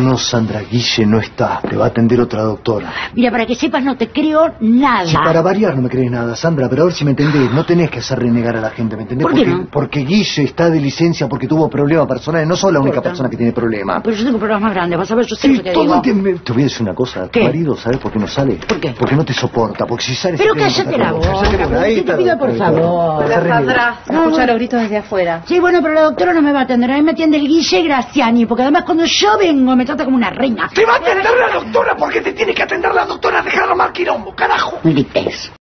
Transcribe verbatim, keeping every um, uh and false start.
no, Sandra, Guille no está. Te va a atender otra doctora. Mira, para que sepas, no te creo nada. Si para variar no me crees nada, Sandra, pero a ver si me entendés. No tenés que hacer renegar a la gente, ¿me entendés? ¿Por qué porque, no? porque Guille está de licencia porque tuvo problemas personales. No sos la única Corta. persona que tiene problemas. Pero yo tengo problemas más grandes, vas a ver, yo sé Sí, lo que te todo digo. te, te voy a decir una cosa. ¿Qué? Tu marido, ¿sabes por qué no sale? ¿Por qué? Porque no te soporta. Porque si sale... Pero se pega cállate contra la todo. boca, Cállate la boca. Ahí ¿qué está, te pido, por doctora. favor? Deja renegar. Sandra, No, escucha no. los gritos desde afuera. Sí, bueno, pero la doctora no me va a atender. A mí me atiende el Guille Graciani, porque además cuando yo vengo me trata como una reina. ¡Te va a atender la doctora porque te tiene que atender la doctora! ¡Dejar armar quilombo, carajo! No grites.